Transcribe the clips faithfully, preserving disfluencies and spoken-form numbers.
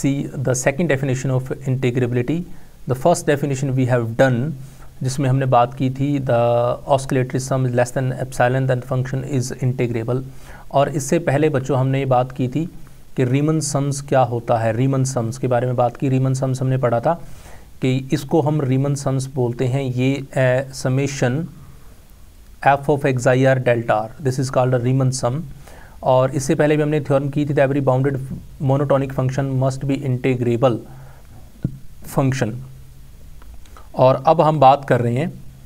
see the second definition of integrability. The first definition we have done, जिसमें हमने बात की थी the oscillatory sum is less than epsilon then function is integrable. और इससे पहले बच्चों हमने ये बात की थी कि रीमन सम्स क्या होता है, रीमन सम्स के बारे में बात की। रीमन सम्स हमने पढ़ा था कि इसको हम रीमन सम्स बोलते हैं, ये summation f of x I R delta r, this is called a Riemann sum. और इससे पहले भी हमने थ्योरम की थी every bounded monotonic function must be integrable function. और अब हम बात कर रहे हैं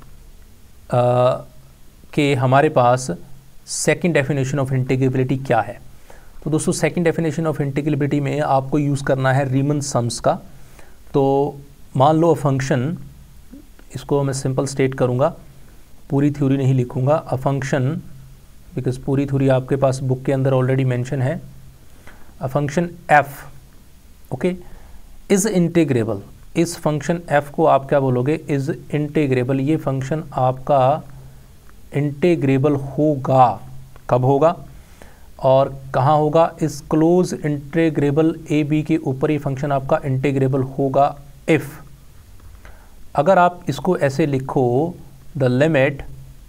कि हमारे पास सेकंड डेफिनेशन ऑफ इंटीग्रेबिलिटी क्या है। तो दोस्तों सेकंड डेफिनेशन ऑफ इंटीग्रेबिलिटी में आपको यूज़ करना है रीमन सम्स का। तो मान लो फंक्शन, इसको मैं सिंपल स्टेट करूँगा, पूरी थ्योरी नहीं लिखूँगा। अ फंक्शन, बिकॉज पूरी थ्योरी आपके पास बुक के अंदर ऑलरेडी मेंशन है। A function f okay is integrable, इस फंक्शन f को आप क्या बोलोगे, इज़ इंटीग्रेबल। ये फंक्शन आपका इंटीग्रेबल होगा, कब होगा और कहाँ होगा, इस क्लोज इंटीग्रेबल ए बी के ऊपर ये फंक्शन आपका इंटीग्रेबल होगा इफ़, अगर आप इसको ऐसे लिखो, the limit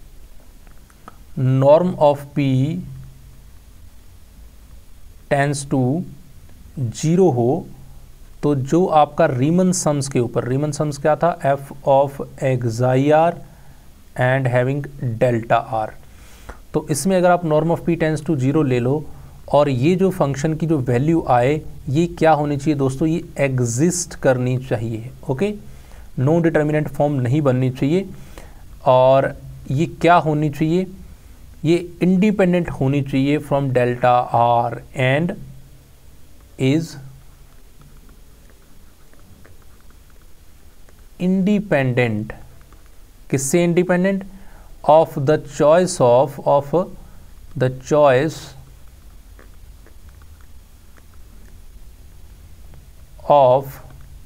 norm of p tends to zero हो, तो जो आपका रीमन सम्स के ऊपर, रीमन सम्स क्या था, f of x I r and having delta r. तो इसमें अगर आप norm of p tends to zero ले लो और ये जो फंक्शन की जो वैल्यू आए, ये क्या होनी चाहिए दोस्तों, ये एग्जिस्ट करनी चाहिए। ओके, नो डिटर्मिनेंट फॉर्म नहीं बननी चाहिए। और ये क्या होनी चाहिए, ये इंडिपेंडेंट होनी चाहिए from delta r and is independent, किससे independent, of the choice of of the choice of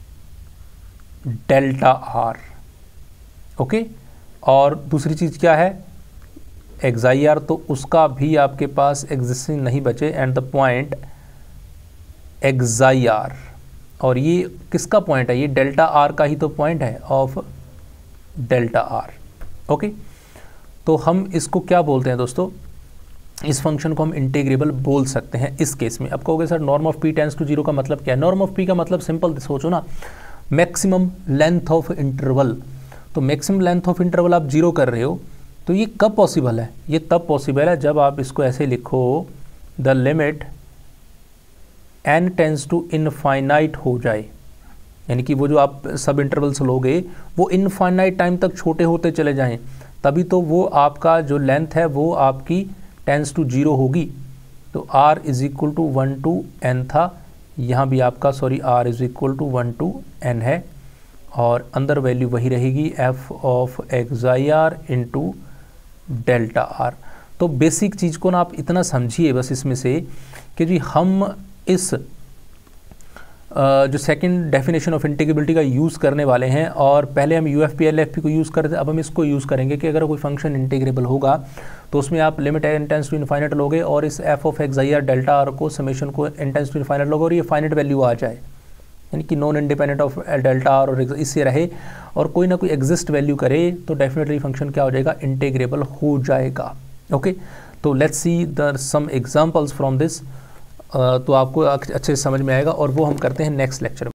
delta r. Okay, और दूसरी चीज क्या है, एक्स आई आर, तो उसका भी आपके पास एग्जिस्टिंग नहीं बचे, and the point x I r. और ये किसका पॉइंट है, ये डेल्टा आर का ही तो पॉइंट है, ऑफ डेल्टा आर। ओके, तो हम इसको क्या बोलते हैं दोस्तों, इस फंक्शन को हम इंटीग्रेबल बोल सकते हैं इस केस में। अब कहोगे sir norm of p tends to zero का मतलब क्या है, नॉर्म ऑफ पी का मतलब सिंपल सोचो ना, मैक्सिमम लेंथ ऑफ इंटरवल। तो मैक्सिमम लेंथ ऑफ इंटरवल आप जीरो कर रहे हो, तो ये कब पॉसिबल है, ये तब पॉसिबल है जब आप इसको ऐसे लिखो, the limit n tends to infinite हो जाए, यानी कि वो जो आप सब इंटरवल्स लोगे वो इनफाइनाइट टाइम तक छोटे होते चले जाएं, तभी तो वो आपका जो लेंथ है वो आपकी टेंस टू जीरो होगी। तो r is equal to one to n था, यहाँ भी आपका sorry r is equal to one to n है, और अंदर वैल्यू वही रहेगी f of x I r into delta r. तो बेसिक चीज़ को ना आप इतना समझिए बस इसमें से कि जी हम इस जो सेकंड डेफिनेशन ऑफ इंटीग्रेबिलिटी का यूज़ करने वाले हैं, और पहले हम U F P L F P को यूज़ करते थे, अब हम इसको यूज़ करेंगे कि अगर कोई फंक्शन इंटीग्रेबल होगा तो उसमें आप limit n tends to infinite लोगे और इस F of x I R delta R को समेशन को एन टेंस टू इनफाइनाइट लोगे और ये फाइनाइट वैल्यू आ जाए, यानी कि non independent of delta R और इससे रहे और कोई ना कोई एग्जिस्ट वैल्यू करे, तो डेफिनेटली फंक्शन क्या हो जाएगा, इंटीग्रेबल हो जाएगा। ओके, तो let's see the some examples from this, तो आपको अच्छे से समझ में आएगा, और वो हम करते हैं नेक्स्ट लेक्चर में।